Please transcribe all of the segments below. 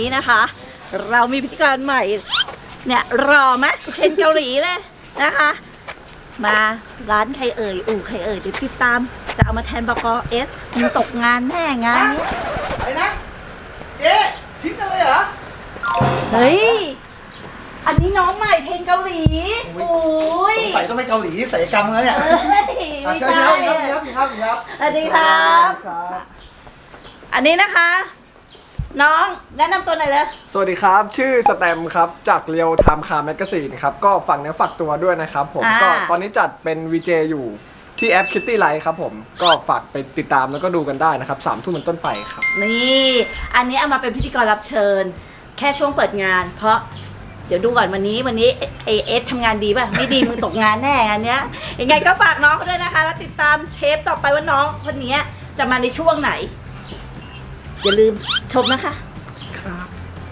นี้นะคะ เรามีพิธีกรใหม่เนี่ยรอไหมเป็นเกาหลีเลยนะคะมาร้านใครเอ่ยอู่ใครเอ่ยเดี๋ยวติดตามจะเอามาแทนบกเอสมึงตกงานแน่งานนี้อะไรนะเจ๊ทิ้งกันเลยเหรอเฮ้ยอันนี้น้องใหม่เพลงเกาหลีโอ้ยสงสัยต้องไปเกาหลีศัลยกรรมแล้วเนี่ยไม่ใช่ครับสวัสดีครับอันนี้นะคะน้องแนะนำตัวหน่อยเลยสวัสดีครับชื่อสแตมครับจากเรียวไทม์คาร์แมกกาซีนครับก็ฝากเนื้อฝากตัวด้วยนะครับผมก็ตอนนี้จัดเป็น VJ อยู่ที่แอป Kitty Light ครับผมก็ฝากไปติดตามแล้วก็ดูกันได้นะครับ3 ทุ่มเป็นต้นไปครับนี่อันนี้เอามาเป็นพิธีกรรับเชิญแค่ช่วงเปิดงานเพราะเดี๋ยวดูก่อนวันนี้เอสทำงานดีป่ะไม่ดีมึงตกงานแน่อันเนี้ยยังไงก็ฝากน้องเขาด้วยนะคะแล้วติดตามเทปต่อไปว่าน้องคนนี้จะมาในช่วงไหนอย่าลืมชมนะคะครับ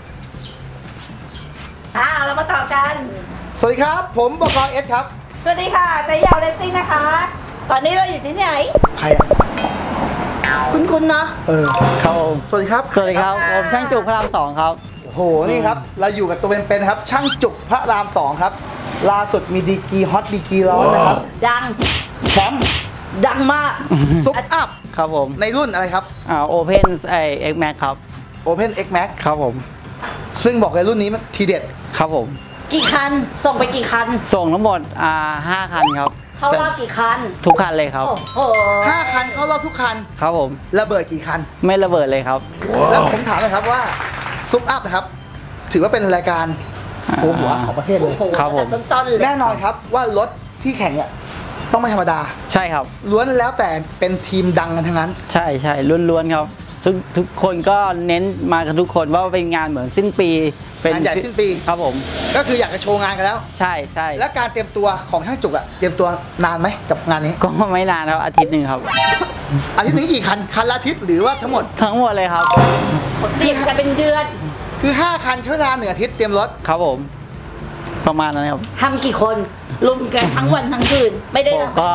เรามาต่อกันสวัสดีครับผมบกเอสครับสวัสดีค่ะใจยาวเลสซิ่งนะคะตอนนี้เราอยู่ที่ไหนใครอ่ะคุณเนาะครับสวัสดีครับสวัสดีครับผมช่างจุกพระราม2ครับโอ้โหนี่ครับเราอยู่กับตัวเป็นๆครับช่างจุกพระราม2ครับล่าสุดมีดีกีฮอตดีกีร้อนนะครับดังแชมป์ดังมากซุปอัพครับผมในรุ่นอะไรครับโอเพนX Max ครับ Open X Max ครับผมซึ่งบอกเลยรุ่นนี้มันทีเด็ดครับผมกี่คันส่งไปกี่คันส่งทั้งหมด5 คันครับเข้ารอบกี่คันทุกคันเลยครับ 5 คันเข้ารอบทุกคันครับผมระเบิดกี่คันไม่ระเบิดเลยครับแล้วผมถามเลยครับว่าซุปอัพนะครับถือว่าเป็นรายการหัวของประเทศเลยครับผมแน่นอนครับว่ารถที่แข่งเนี่ยต้องไม่ธรรมดาใช่ครับล้วนแล้วแต่เป็นทีมดังกันทั้งนั้นใช่ล้วนๆครับทุกคนก็เน้นมากันทุกคนว่าเป็นงานเหมือนสิ้นปีเป็นงานใหญ่สิ้นปีครับผมก็คืออยากจะโชว์งานกันแล้วใช่แล้วการเตรียมตัวของช่างจุกอะเตรียมตัวนานไหมกับงานนี้ก็ไม่นานครับอาทิตย์หนึ่งครับอาทิตย์นึงกี่คันละอาทิตย์หรือว่าทั้งหมดเลยครับเตรียมจะเป็นเดือนคือ5 คันใช้เวลา1 อาทิตย์เตรียมรถครับผมประมาณนั้นครับทำกี่คนรุมกันทั้งวันทั้งคืนไม่ได้ก็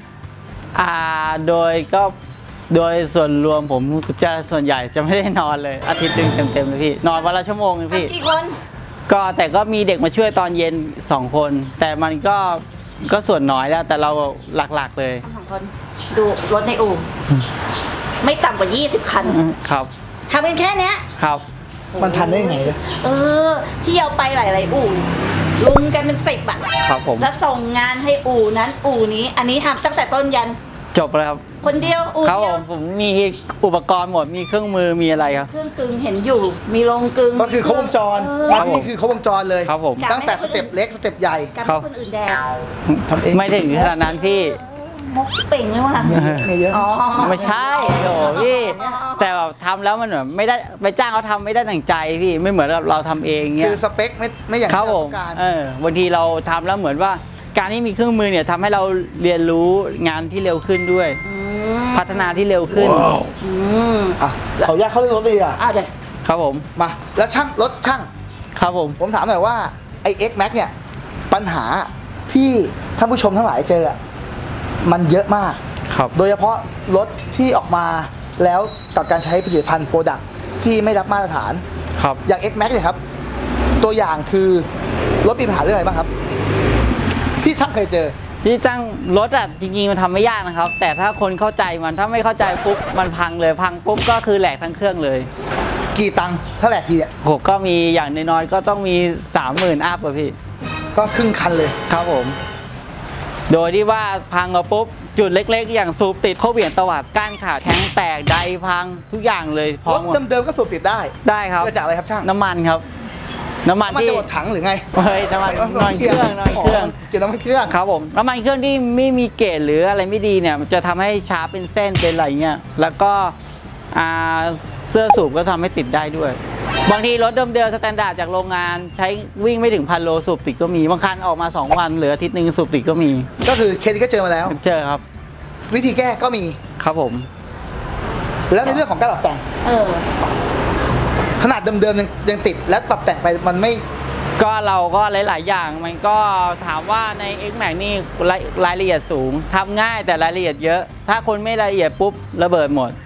โดยส่วนรวมผมจะส่วนใหญ่จะไม่ได้นอนเลยอาทิตย์นึงเต็มเลยพี่นอนวันละชั่วโมงเลยพี่กี่คนแต่ก็มีเด็กมาช่วยตอนเย็น2 คนแต่มันก็ส่วนน้อยแล้วแต่เราหลักๆเลย 2 คนดูรถในอู่ไม่ต่ำกว่า20 คันครับทำเป็นแค่เนี้ยครับมันทันได้ยังไงที่เอาไปหลายๆอู่ลุมกันเป็น10อ่ะครับผมแล้วส่งงานให้อู่นั้นอู่นี้อันนี้ทำตั้งแต่ต้นยันจบแล้วครับคนเดียวอู่เดียวผมมีอุปกรณ์หมดมีเครื่องมือมีอะไรครับเครื่องกึ่งเห็นอยู่มีโรงกึ่งก็คือครบวงจรร้านนี้คือครบวงจรเลยครับผมตั้งแต่สเต็ปเล็กสเต็ปใหญ่กับคนอื่นแดกทำเองไม่ถึงขนาดนั้นพี่มกเป่งเลยว่ะไม่เยอะไม่ใช่โอ้พี่แต่แบบทำแล้วมันแบบไม่ได้ไปจ้างเขาทำไม่ได้ดั่งใจพี่ไม่เหมือนเราทำเองเงี้ยคือสเปคไม่อย่างที่เราต้องการบางทีเราทำแล้วเหมือนว่าการที่มีเครื่องมือเนี่ยทำให้เราเรียนรู้งานที่เร็วขึ้นด้วยพัฒนาที่เร็วขึ้นเขาอยากเข้าเรื่องรถเลยเดี๋ยวครับผมมาแล้วช่างรถช่างครับผมถามหน่อยว่าไอ้ X Max เนี่ยปัญหาที่ท่านผู้ชมทั้งหลายเจอมันเยอะมากครับโดยเฉพาะรถที่ออกมาแล้วกับการใช้ผลิตภัณฑ์โปรดักต์ที่ไม่รับมาตรฐานครับอย่าง X Max เนี่ยครับตัวอย่างคือรถมีปัญหาเรื่องอะไรบ้างครับที่ช่างเคยเจอที่ช่างรถจริงๆมันทำไม่ยากนะครับแต่ถ้าคนเข้าใจมันถ้าไม่เข้าใจปุ๊บมันพังเลยพังปุ๊บก็คือแหลกทั้งเครื่องเลยกี่ตังค์ถ้าแหลกทีเนี่ยก็มีอย่างน้อยๆก็ต้องมี30,000 อัพพี่ก็ครึ่งคันเลยครับผมโดยที่ว่าพังปุ๊บจุดเล็กๆอย่างสูบติดเข้าเบี่ยงตวัดก้านขาดแข็งแตกไดพังทุกอย่างเลยรถเดิมๆก็สูบติดได้ครับเกิดจากอะไรครับช่างน้ำมันครับน้ำมันที่จะหมดถังหรือไงน้ำมันนอนเครื่องเกี่ยวน้ำมันเครื่องครับผมน้ำมันเครื่องที่ไม่มีเกจหรืออะไรไม่ดีเนี่ยมันจะทำให้ช้าเป็นเส้นเป็นอะไรเงี้ยแล้วก็เสื้อสูบก็ทำให้ติดได้ด้วยบางทีรถเดิมๆสแตนดาร์ดจากโรงงานใช้วิ่งไม่ถึง1,000 โลสูบติดก็มีบางคันออกมา2 วันเหลืออาทิตย์นึงสูบติดก็มีก็คือเคสนี้ก็เจอมาแล้วเจอครับวิธีแก้ก็มีครับผมแล้วในเรื่องของการปรับแต่งขนาดเดิมๆยังติดแล้วปรับแต่งไปมันไม่ก็เราก็หลายๆอย่างมันก็ถามว่าใน X Max นี่รายละเอียดสูงทำง่ายแต่รายละเอียดเยอะถ้าคนไม่ละเอียดปุ๊บระเบิดหมด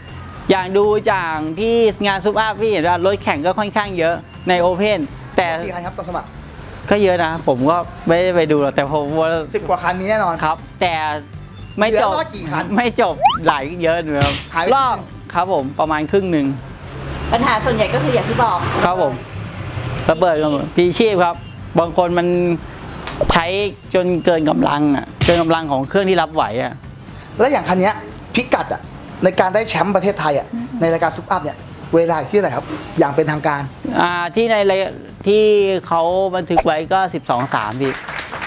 อย่างดูจากที่งานซุปอัพพี่เห็นว่ารถแข่งก็ค่อนข้างเยอะในโอเพนแต่กี่คันครับตอนสมัครก็เยอะนะผมก็ไม่ได้ไปดูหรอกแต่ผมว่า 10 กว่าคันมีแน่นอนครับ แต่ไม่จบเหลือรอดกี่คันไม่จบหลายเยอะอยู่ครับหายไปรอบครับผมประมาณครึ่งหนึ่งปัญหาส่วนใหญ่ก็คืออย่างที่บอกครับผมระเบิดกันหมดพีชีพครับ บางคนมันใช้จนเกินกำลังอ่ะเกินกำลังของเครื่องที่รับไหวอ่ะแล้วอย่างคันเนี้ยพิกัดอ่ะในการได้แชมป์ประเทศไทยอ่ะในรายการซุปอัพเนี่ยเวลาอยู่ที่อะไหรครับอย่างเป็นทางการที่ในที่เขาบันทึกไว้ก็ 12.3 พี่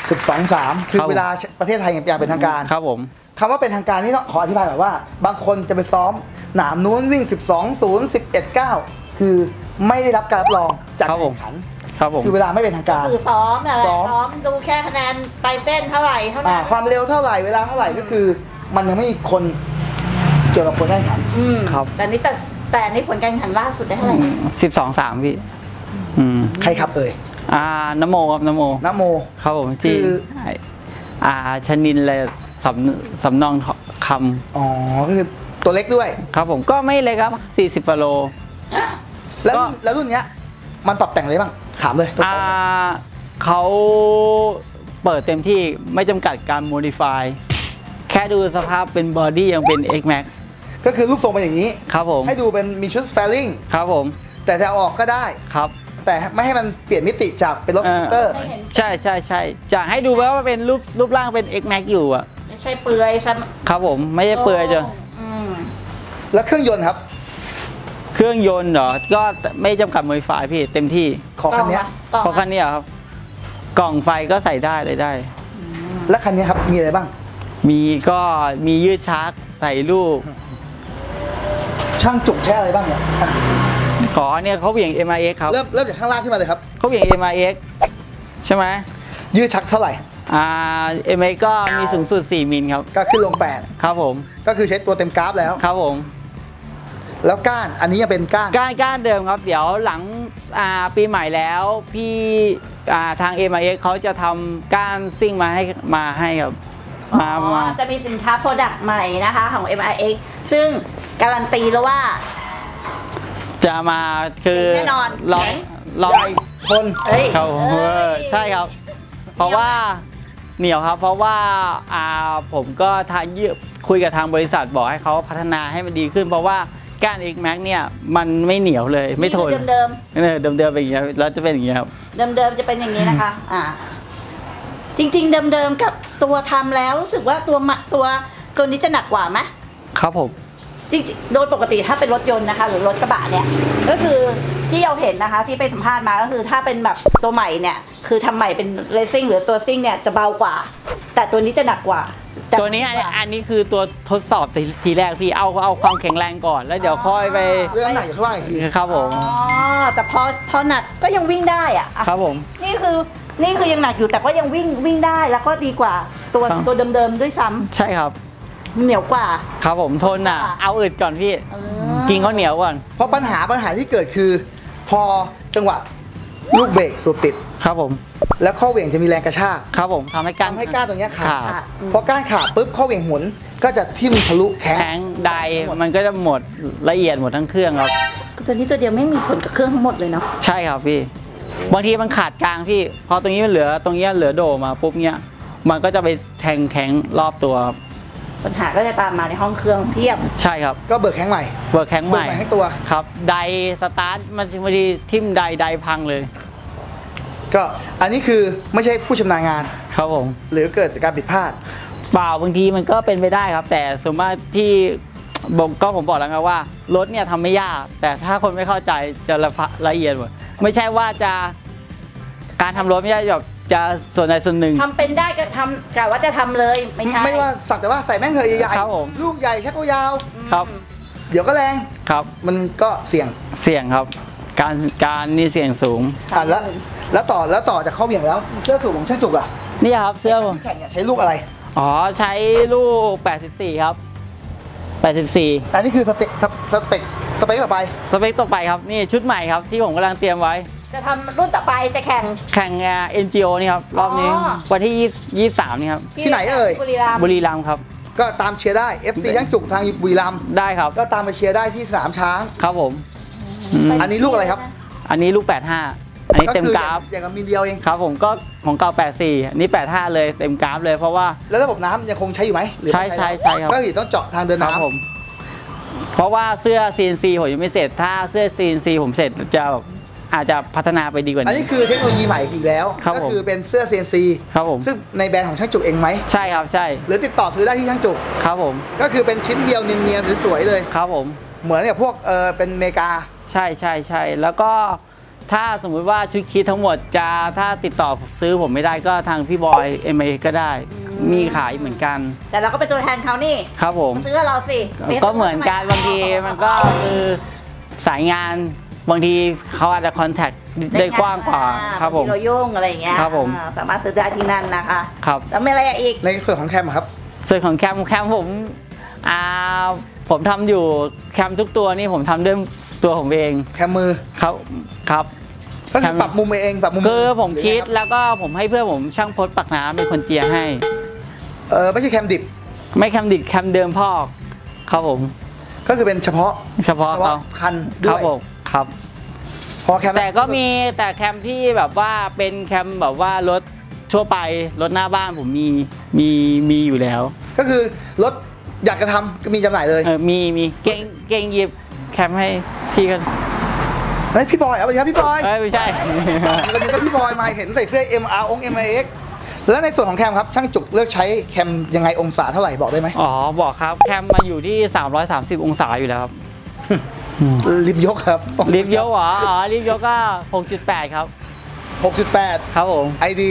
12.3 คือครับเวลาประเทศไทยอย่างเป็นทางการครับผมคำว่าเป็นทางการนี่ต้องขออธิบายแบบว่า บางคนจะไปซ้อมหนามนู้นวิ่ง 12.0 11.9 คือไม่ได้รับการรับรองจากการแข่งขันครับผมคือเวลาไม่เป็นทางการคือซ้อมอะไรซ้อมซ้อมดูแค่คะแนนไปเส้นเท่าไหร่เท่านั้นความเร็วเท่าไหร่เวลาเท่าไหร่ก็คือ มันยังไม่มีคนเกี่ยวกับคนได้แข่งขันครับแต่นี่แต่ในผลการแข่งขันล่าสุดได้เท่าไหร่ 12.3 พี่ใครครับเอ่ยนโมครับนโมนะโมครับผมคือชนินเลยสำนองคอ๋อก็คือตัวเล็กด้วยำครับผมก็ไม่เลยครับ40กิโลแล้วก็แล้วรุ่นเนี้ยมันปรับแต่งอะไรบ้างถามเลยตรงๆเขาเปิดเต็มที่ไม่จำกัดการโมดิฟายแค่ดูสภาพเป็นบอดี้ยังเป็น X Max ก็คือรูปทรงเป็นอย่างนี้ครับผมให้ดูเป็นมีชุดแฟลิงครับผมแต่จะเอาออกก็ได้ครับแต่ไม่ให้มันเปลี่ยนมิติจากเป็นรถสกูตเตอร์ไม่เห็นใช่จะให้ดูว่าเป็นรูปร่างเป็น X Max อยู่อ่ะไม่ใช่เปลือยซะครับผมไม่ใช่เปลือยจ้ะอืมแล้วเครื่องยนต์ครับเครื่องยนต์เหรอก็ไม่จำกัดโมดิฟายพี่เต็มที่ขอคันเนี้ยต่อเพราะคันนี้ครับกล่องไฟก็ใส่ได้เลยได้และคันเนี้ยครับมีอะไรบ้างมียืดชาร์จใส่ลูกช่างจุกใช้อะไรบ้างเนี่ยอ่ะขอเนี่ยเขาเหวี่ยง MIX ครับเริ่มจากข้างล่างขึ้นมาเลยครับเขาเหวี่ยง MIX ใช่ไหมยืดชักเท่าไหร่ MIX ก็มีสูงสุด4มิลครับก็ขึ้นลงครับผม 8 ก็คือใช้ตัวเต็มกราฟแล้วครับผมแล้วก้านอันนี้ยังเป็นก้านก้านเดิมครับ เดี๋ยวหลังปีใหม่แล้วพี่ทาง MIX เขาจะทำก้านซิ่งมาให้ครับอ๋อจะมีสินค้าโปรดักต์ใหม่นะคะของ MIX ซึ่งการันตีแล้วว่าจะมาคือแน่นอนลองใหญ่ทนเอ้ยครับเอ้ยใช่ครับ เพราะว่าเหนียวครับ เพราะว่าผมก็คุยกับทางบริษัทบอกให้เขาพัฒนาให้มันดีขึ้น เพราะว่าก้าน X Max เนี่ยมันไม่เหนียวเลยไม่ทนนี่คือเดิมเดิมเป็นอย่างเงี้ยแล้วจะเป็นอย่างเงี้ยครับเดิมจะเป็นอย่างนี้นะคะ จริงๆเดิมกับตัวทำแล้วรู้สึกว่าตัวนี้จะหนักกว่าไหมครับผมจริงๆโดยปกติถ้าเป็นรถยนต์นะคะหรือรถกระบะเนี่ยก็คือที่เราเห็นนะคะที่ไปสัมภาษณ์มาก็คือถ้าเป็นแบบตัวใหม่เนี่ยคือทำใหม่เป็นเรซิ่งหรือตัวซิ่งเนี่ยจะเบากว่า แต่ตัวนี้จะหนักกว่าตัวนี้อันนี้คือตัวทดสอบทีแรกพี่เอาความแข็งแรงก่อนแล้วเดี๋ยวค่อยไปเรื่องน้ำหนักอยู่ข้างล่างอีกทีครับผมอ๋อแต่พอหนักก็ยังวิ่งได้อะครับผมนี่คือยังหนักอยู่แต่ก็ยังวิ่งได้แล้วก็ดีกว่าตัวเดิมๆด้วยซ้ำใช่ครับเหนียวกว่าครับผมทนเอาอึดก่อนพี่ กินข้าวเหนียวก่อนเพราะปัญหาที่เกิดคือ พอจังหวะลูกเบรกสูบติดครับผมแล้วข้อเหวี่ยงจะมีแรงกระชากครับผมทำให้ก้านทำให้ก้านตรงเนี้ยขาดขาดพอก้านขาดปุ๊บข้อเหวี่ยงหมุนก็จะทิ่มทะลุแข็งแข็งใดมันก็จะหมดละเอียดหมดทั้งเครื่องครับตัวนี้ตัวเดียวไม่มีผลกับเครื่องทั้งหมดเลยเนาะใช่ครับพี่ บางทีมันขาดกลางพี่ พอตรงนี้มันเหลือตรงนี้เหลือโดมาปุ๊บเนี้ยมันก็จะไปแทงแข็งรอบตัวครับปัญหาก็จะตามมาในห้องเครื่องเพียบใช่ครับก็เบิกแข็งใหม่เบิร์แข็งใหเบิกม่ใหม่ทั้งตัวครับไดสตาร์ทมันบางทีทิ่มไดพังเลยก็อันนี้คือไม่ใช่ผู้ชำนาญงานครับผมหรือเกิดจากการผิดพลาดเปล่าบางทีมันก็เป็นไปได้ครับ แต่ส่วนมากที่ผมบอกแล้วไงว่ารถเนี่ยทำไม่ยาก แต่ถ้าคนไม่เข้าใจจะละเอียดหมดไม่ใช่ว่าจะการทำรถไม่ใช่แบบจะส่วนใดส่วนหนึ่งทำเป็นได้ก็ทำกะว่าจะทำเลยไม่ใช่ไม่ว่าสักแต่ว่าใส่แม่งเหอะใหญ่ครับผมลูกใหญ่ชักยาวครับเดี๋ยวก็แรงครับมันก็เสี่ยงเสี่ยงครับ การนี่เสี่ยงสูงแล้วต่อจากข้อเหวี่ยงแล้วเสื้อสูบของช่างจุกอะนี่ครับเสื้อผมที่แข่งเนี่ยใช้ลูกอะไรอ๋อใช้ลูก84ครับ84 อันนี้คือสเปคต่อไปสเปคต่อไปครับนี่ชุดใหม่ครับที่ผมกำลังเตรียมไว้จะทำรุ่นต่อไปจะแข่ง NGO นี่ครับรอบนี้อ๋อวันที่23นี่ครับที่ไหนเอ่ยบุรีรัมย์บุรีรัมย์ครับอก็ตามเชียร์ได้ FC ช่างจุกทางบุรีรัมย์ได้ครับก็ตามไปเชียร์ได้ที่สนามช้างครับผมอันนี้ลูกอะไรครับอันนี้ลูก 85 อันนี้เต็มกราฟอย่างกับมิลเดียวเองครับผมก็ของเก่า 84 อันนี้ 85 เลยเต็มกราฟเลยเพราะว่าแล้วระบบน้ำยังคงใช้อยู่ไหมหรือใช่ไม่ใช่ครับก็คือต้องเจาะทางเดินครับผน้ำม เพราะว่าเสื้อ CNC ผมยังไม่เสร็จ ถ้าเสื้อ CNC ผมเสร็จจะอาจจะพัฒนาไปดีกว่าอันนี้นี้คือเทคโนโลยีใหม่อีกแล้วครับก็ผมคือเป็นเสื้อ CNC ครับผมซึ่งในแบรนด์ของช่างจุกเองไหมใช่ครับใช่หรือติดต่อซื้อได้ที่ช่างจุกครับผมก็คือเป็นชิ้นเดียวเนียนๆสวยๆเลยครับผมเหมือนกับพวกเป็นอเมริกาใช่ใช่ใช่แล้วก็ถ้าสมมุติว่าชุดคิดทั้งหมดจะถ้าติดต่อซื้อผมไม่ได้ก็ทางพี่บอย MA ก็ได้ มีขายเหมือนกันแต่เราก็เป็นตัวแทนเขานี่ครับผมมาซื้อเราสิก็เหมือนกันบางทีมันก็คือสายงานบางทีเขาอาจจะคอนแทคได้กว้างกว่าครับผมบางทีเรายุ่งอะไรอย่างเงี้ยครับผมสามารถซื้อได้ที่นั่นนะคะครับแล้วมีอะไรอีกในส่วนของแคมอะครับส่วนของแคมผมผมทำอยู่แคมทุกตัวนี่ผมทำด้วยตัวผมเองแคมมือครับครับก็คือปรับมุมเองปรับมุมคือผมคิดหรือไงรับแล้วก็ผมให้เพื่อนผมช่างพดปักน้ำเป็นคนเจียให้ไม่ใช่แคมดิบไม่แคมดิดแคมเดิมพอกครับผมก็คือเป็นเฉพาะเฉพาะเขาคันคด้รัวบยผมครับพอแคมแต่ก็มีแต่แคมที่แบบว่าเป็นแคมแบบว่ารถทั่วไปรถหน้าบ้านผมมีอยู่แล้วก็คือรถอยากจะทำก็มีจำหน่ายเลยมีเก่งหยิบแคมให้พี่กันเฮ้ยพี่บอยเอาไปครับพี่บอยไม่ใช่วันนี้ก็พี่บอยมาเห็นใส่เสื้อ MR อง MIX แล้วในส่วนของแคมครับช่างจุกเลือกใช้แคมยังไงองศาเท่าไหร่บอกได้ไหมอ๋อบอกครับแคมมาอยู่ที่330องศาอยู่แล้วครับริมยกครับลิฟต์ยกเหรออ๋อลิฟต์ยกก็ 6.8 ครับ 6.8 ครับผม ID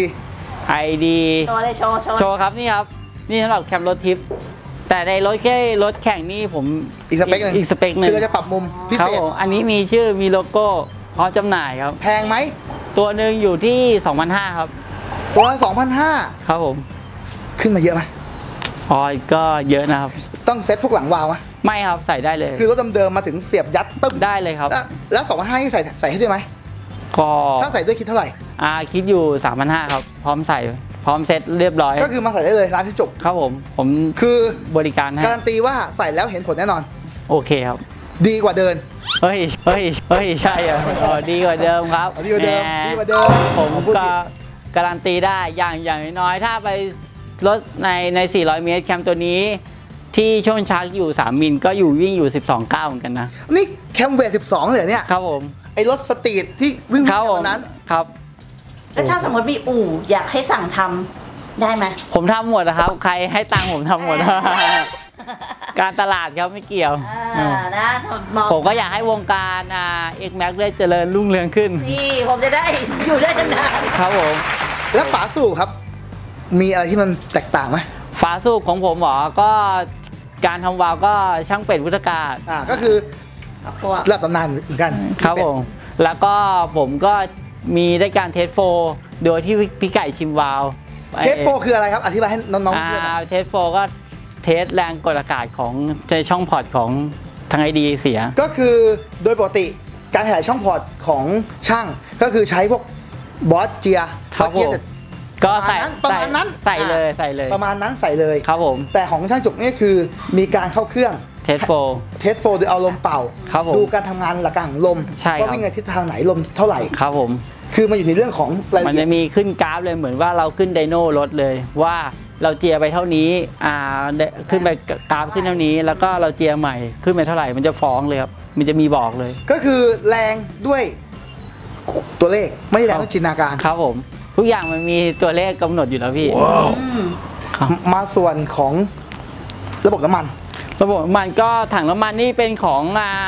ID โชว์เลยโชว์โชว์ครับนี่ครับ นี่สำหรับแคมรถทิป แต่ในรถแข่งนี่ผมอีกสเปคหนึ่งอีกสเปคหนึ่งคือเราจะปรับมุมพิครับเศษผมอันนี้มีชื่อมีโลโก้พร้อมจำหน่ายครับแพงไหมตัวหนึ่งอยู่ที่ 2,500 ครับตัวละ2,500 ครับผมขึ้นมาเยอะไหมอ๋อก็เยอะนะครับต้องเซ็ตพวกหลังวาล์วไหมไม่ครับใส่ได้เลยคือรถเดิมๆมาถึงเสียบยัดตึ้มได้เลยครับแล้ว2,500นี่ใส่ให้ด้วยไหมก็ถ้าใส่ด้วยคิดเท่าไหร่คิดอยู่ 3,500 ครับ พร้อมใส่พร้อมเซ็ตเรียบร้อยก็คือมาใส่ได้เลยร้านที่จุกครับผมคือบริการให้การันตีว่าใส่แล้วเห็นผลแน่นอนโอเคครับดีกว่าเดินเฮ้ยใช่เหรออ๋อดีกว่าเดิมครับดีกว่าเดิมแหดีกว่าเดิมผมพูดก็ผิดการันตีได้อย่างน้อยๆถ้าไปรถใน400 เมตรแคมตัวนี้ ที่ช่วงชาร์จอยู่ 3 มิลก็วิ่งอยู่ 12.9 เหมือนกันนะนี่แคมเวท12เลยเหรอเนี่ยครับผมไอ้รถสตรีทที่วิ่งครับผวัมนนั้นครับแล้วถ้าสมมติมีอู่อยากให้สั่งทำได้ไหมผมทำหมดนะครับ ใครให้ตังค์ผมทำหมด การตลาดครับไม่เกี่ยวนะบอกผมก็อยากให้วงการX Max ได้เจริญรุ่งเรืองขึ้นนี่ผมจะได้อยู่ได้นานครับผมแล้วฝาสูบครับ มีอะไรที่มันแตกต่างไหมฝาสูบของผมหมอก็การทำวาล์วก็ช่างเป็ดวุฒกาศก็คือๆพวกระดับตำนานเหมือนกันครับผม แล้วก็ผมก็มีได้การเทสโฟโดยที่พี่ไก่ชิมวาล์วเทสโฟคืออะไรครับ อธิบายให้น้องๆเพื่อนหน่อยเทสโฟก็เทสแรงกดอากาศของในช่องพอร์ตของทางไอดีเสียก็คือโดยปกติการขยายช่องพอร์ตของช่าง ก็คือใช้พวกบอสเจียครับเจียผม ก็ใส่ประมาณนั้นใส่เลยประมาณนั้นใส่เลยครับผมแต่ของช่างจุกนี่คือมีการเข้าเครื่องเทสโฟเทสโฟโดยเอาลมเป่าครับผมดูการทำงานหลักการของลมใช่ครับว่าวิ่งในทิศทางไหนลมเท่าไหร่ครับผมคือมันอยู่ในเรื่องของรายมันละเอีจะยดมีขึ้นกราฟเลยเหมือนว่าเราขึ้นไดโน่รถเลยว่าเราเจียไปเท่านี้ขึ้นไปกราฟขึ้นเท่านี้ แล้วก็เราเจียใหม่ขึ้นไปเท่าไหร่มันจะฟ้องเลยครับมันจะมีบอกเลยก็คือแรงด้วยตัวเลขไม่ใช่แรงด้วยจินตนาการครับผม ทุกอย่างมันมีตัวเลขกำหนดอยู่แล้วพี่ ครับมาส่วนของระบบน้ำมันระบบน้ำมันก็ถังน้ำมันนี่เป็นของ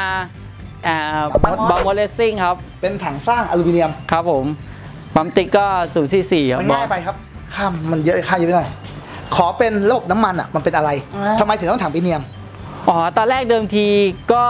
บางมอลเลสซิ่งครับเป็นถังสร้างอลูมิเนียมครับผมปั๊มติ๊กก็044ครับมันง่ายไปครับข้ามมันเยอะข้ามเยอะไปหน่อยขอเป็นระบบน้ำมันอ่ะมันเป็นอะไรทำไมถึงต้องถังอลูมิเนียมอ๋อตอนแรกเดิมทีก็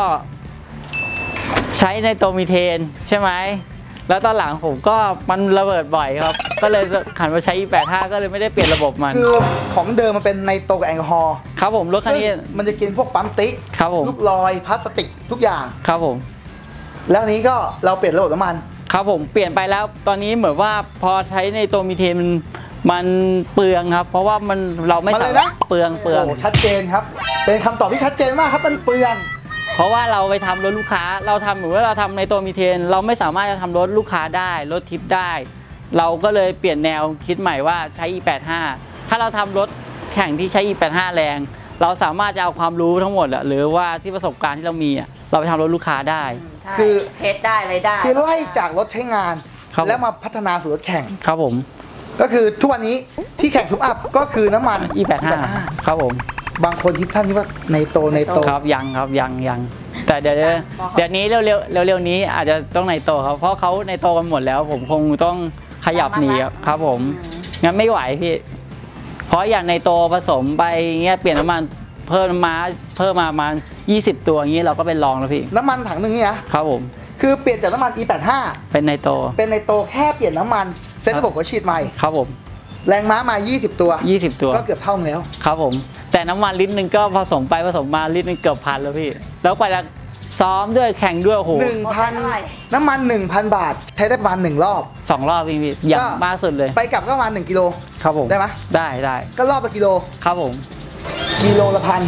ใช้ในโตมีเทนใช่ไหมแล้วตอนหลังผมก็มันระเบิดบ่อยครับ ก็เลยหันมาใช้ E85 ก็เลยไม่ได้เปลี่ยนระบบมันคือของเดิมมันเป็นไนโตรกับแอลกอฮอล์ครับผมรถคันนี้ซึ่งมันจะกินพวกปั๊มติ๊กครับผมลูกลอยพลาสติกทุกอย่างครับผมแล้วอันนี้ก็เราเปลี่ยนระบบน้ำมันครับผมเปลี่ยนไปแล้วตอนนี้เหมือนว่าพอใช้ในโตมีเทนมันเปลืองครับ เพราะว่าเราไม่มันเลยสามารนะถเปลืองโอ้ชัดเจนครับ เป็นคำตอบที่ชัดเจนมากครับมันเปลืองเพราะว่าเราไปทำรถลูกค้าเราทำหรือว่าเราทำในตัวมีเทน เราไม่สามารถจะทำรถลูกค้าได้รถทิปได้ เราก็เลยเปลี่ยนแนวคิดใหม่ว่าใช้ E85 ถ้าเราทำรถแข่งที่ใช้ E85 แรง เราสามารถจะเอาความรู้ทั้งหมดหรือว่าที่ประสบการณ์ที่เรามีเราไปทำรถลูกค้าได้คือเทสได้อะไรได้คือไล่จากรถใช้งานครับแล้วมาพัฒนาสู่รถแข่งครับผมก็คือทุกวันนี้ที่แข่งทุกอัพก็คือน้ำมัน E85 ครับผมบางคนคิดท่านที่ว่าในโตครับยังครับยังแต่เดี๋ยวนี้เร็วนี้อาจจะต้องในโตครับเพราะเขาในโตกันหมดแล้ว ผมคงต้องขยับหนีครับผมงั้นไม่ไหวพี่เพราะอย่างในโตผสมไปเงี้ยเปลี่ยนน้ำมันเพิ่มมาประมาณ20 ตัวอย่างนี้เราก็เป็นรองแล้วพี่น้ำมันถังหนึ่งเนี่ยนะครับผมคือเปลี่ยนจากน้ำมัน E85 เป็นในโตเป็นในโตแค่เปลี่ยนน้ำมันเซ็ตระบบหัวฉีดใหม่ครับผมแรงม้ามา20 ตัว 20 ตัวก็เกือบเท่าแล้วครับผมแต่น้ำมันลิตรหนึ่งก็ผสมไปผสมมาลิตรหนึงเกือบพันแล้วพี่แล้วกว่าจะซ้อมด้วยแข่งด้วยโอ้โห 1,000 น้ำมัน 1,000 บาท ใช้ได้ประมาณ1รอบ 2 รอบพี่อย่างมากสุดเลยไปกลับก็ประมาณ1กิโลครับผมได้ไหมได้ก็รอบละกิโลครับผมกิโลละพัน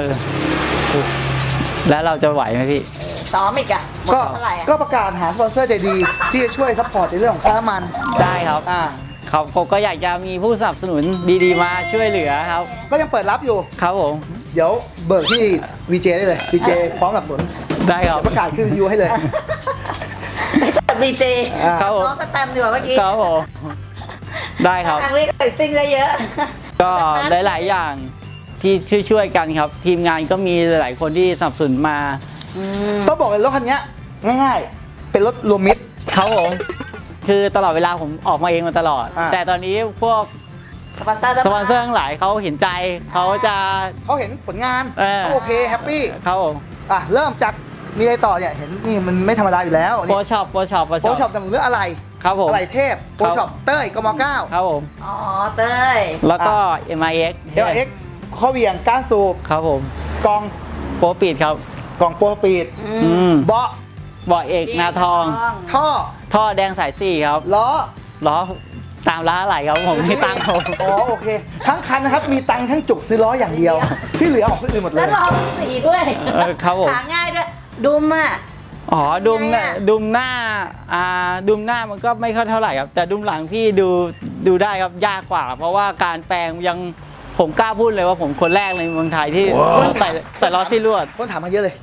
แล้วเราจะไหวไหมพี่ซ้อมอีกอะหมดก็เท่าไหร่อะก็ประกาศหาสปอนเซอร์ใจดีที่จะช่วยซัพพอร์ตในเรื่องของค่าน้ำมันได้ครับ ครับผมก็อยากจะมีผู้สนับสนุนดีๆมาช่วยเหลือครับก็ยังเปิดรับอยู่ครับผมเดี๋ยวเบิกที่ VJ ได้เลย VJ พร้อมสนับสนุนได้ครับประกาศขึ้นวิวให้เลยบีเจครับผมน้องสแตมป์ดีกว่าเมื่อกี้ครับผมได้ครับทางนี้ก็ซิ่งได้เยอะก็หลายๆอย่างที่ช่วยกันครับ ทีมงานก็มีหลายๆคนที่สนับสนุนมาต้องบอกเลยรถคันนี้ง่ายๆ เป็นรถรวมมิตรครับผมคือตลอดเวลาผมออกมาเองมาตลอด แต่ตอนนี้พวกสปอนเซอร์สปอนเซอร์ทั้งหลายเขาเห็นใจเขาจะเขาเห็นผลงานเออก็โอเคแฮปปี้ครับผมเริ่มจากมีอะไรต่อเนี่ย เห็นนี่มันไม่ธรรมดาอยู่แล้วโปรช็อปโปรช็อปแต่เรื่องอะไรครับผมอะไรเทพโปรช็อปเต้ยกม9 ครับผมอ๋อเต้ยแล้วก็ MIX LX ข้อเบี่ยงก้านสูบครับผมกองโปรปีดครับกล่องโปรปีด เบาะเบาะเอกนาทองท่อแดงสายสี่ครับล้อล้อตามร้านอะไรครับผมที่ตั้งผมอ๋อโอเค ทั้งคันนะครับ มีตังค์ทั้งจุกซื้อล้ออย่างเดียว ที่เหลือของคนอื่นหมดเลแล้วยลองสีด้วยครับผมหาง่ายด้วยดุมอ่ะอ๋อดุมยังไงอะดุมหน้าดุมหน้ามันก็ไม่ค่อยเท่าไหร่ครับ แต่ดุมหลังพี่ดูได้ครับยากกว่า เพราะว่าการแปลงยังผมกล้าพูดเลยว่าผมคนแรกในเมืองไทยที่ใส่ล้อที่ลวดคนถามมาเยอะเลย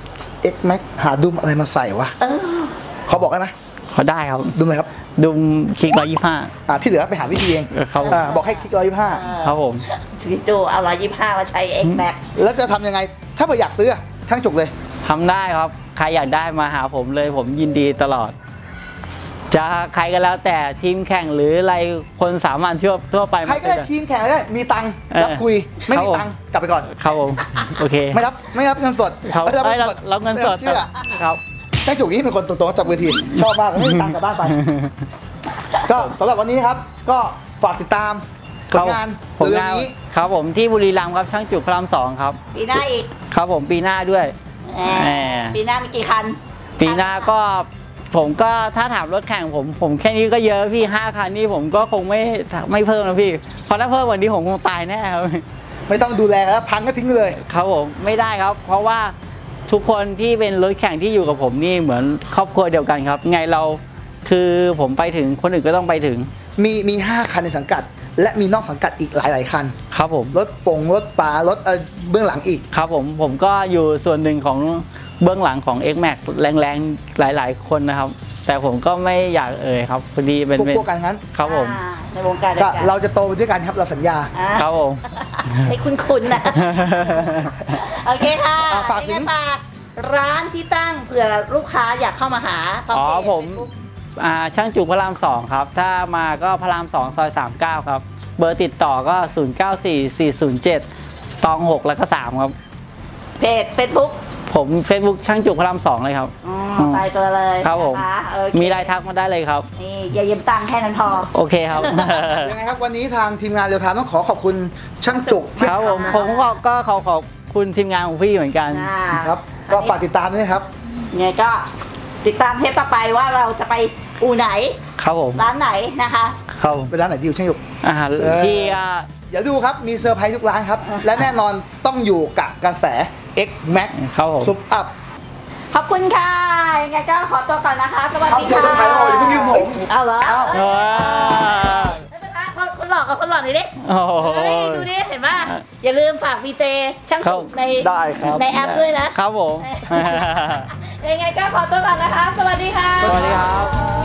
X Max หาดุมอะไรมาใส่วะเขาบอกได้ไหมเขาได้ครับดุมอะไรครับดุมคลิก125 ที่เหลือไปหาวิธีเองครับบอกให้คลิก125 ครับผมพี่จูเอา125มาใช้ X Max แล้วจะทำยังไง ถ้าเผื่ออยากซื้อช่างจุกเลยทำได้ครับ ใครอยากได้มาหาผมเลยผมยินดีตลอด จะใครก็แล้วแต่ทีมแข่งหรืออะไรคนสามัญทั่วไปใครก็ได้ทีมแข่งได้มีตังค์รับคุยไม่มีตังค์กลับไปก่อนครับผมโอเคไม่รับเงินสดครับไม่รับเงินสดรับเงินสดเชื่อครับช่างจุกนี่เป็นคนตรงๆจับเวทีชอบมากไม่มีตังค์กลับบ้านไป ก็สำหรับวันนี้นะครับ ก็ฝากติดตามผลงานผลงานเร็วๆนี้ครับผมที่บุรีรัมย์ครับช่างจุกพระราม2ครับปีหน้าอีกครับผมปีหน้าด้วยปีหน้ามีกี่คันปีหน้าก็ผมก็ถ้าถามรถแข่งผมแค่นี้ก็เยอะพี่5 คันนี่ผมก็คงไม่เพิ่มนะพี่เพราะถ้าเพิ่มวันนี้ผมคงตายแน่ครับไม่ต้องดูแลแล้วพังก็ทิ้งไปเลยครับผมไม่ได้ครับ เพราะว่าทุกคนที่เป็นรถแข่งที่อยู่กับผมนี่เหมือนครอบครัวเดียวกันครับไงเราคือผมไปถึงคนอื่นก็ต้องไปถึงมี5 คันในสังกัด และมีนอกสังกัดอีกหลายคันครับผมรถรถป่ารถเบื้องหลังอีกครับผมก็อยู่ส่วนหนึ่งของเบื้องหลังของ X Max แรงๆหลายๆคนนะครับ แต่ผมก็ไม่อยากครับพอดีเป็นพวกกันงั้นครับผมในวงการก็เราจะโตไปด้วยกันครับเราสัญญาครับผมให้คุณนะ โอเคค่ะฝากถึงฝากร้านที่ตั้งเผื่อลูกค้าอยากเข้ามาหาอ๋อผมช่างจุกพระราม2ครับถ้ามาก็พระราม2ซอย39ครับเบอร์ติดต่อก็094407ตอง6แล้วก็3ครับเพจ Facebook ผม Facebook ช่างจุกพระราม2เลยครับตายตัวเลยครับผมนะคะโอเคมีรายทักมาได้เลยครับนี่อย่ายืมตังค์แค่นั้นพอโอเคครับยังไงครับวันนี้ทางทีมงานเรียวไทม์ต้องขอบคุณช่างจุกที่ครับผมก็ขอบคุณทีมงานของพี่เหมือนกันครับก็ฝากติดตามด้วยนะครับไงก็ติดตามเทปต่อไปว่าเราจะไปอู่ไหนครับผมร้านไหนนะคะครับเป็นร้านไหนดีช่างหยกที่เดี๋ยวดูครับมีเซอร์ไพรส์ทุกร้านครับ และแน่นอนต้องอยู่กับกระแส X Max ครับผมซุปอัพขอบคุณค่ะยังไงก็ขอตัวก่อนนะคะสวัสดีเจอค่ะกันใหม่แล้วอย่าเพิ่งลืมผมเอาเหรอเออไม่เป็นไรคนหลอกกับคนหลอกหน่อยดิโอ้โหเฮ้ยดูดิเห็นป่ะอย่าลืมฝากวีเจช่างครับสุขในได้ครับในแอปด้วยนะครับผมยังไงก็ขอตัวก่อนนะคะ สวัสดีค่ะสวัสดีครับ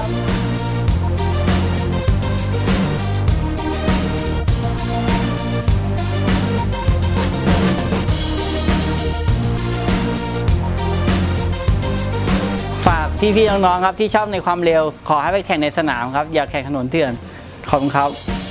ฝากพี่ๆน้องๆครับที่ชอบในความเร็ว ขอให้ไปแข่งในสนามครับ อย่าแข่งถนนเถื่อน ขอบคุณครับ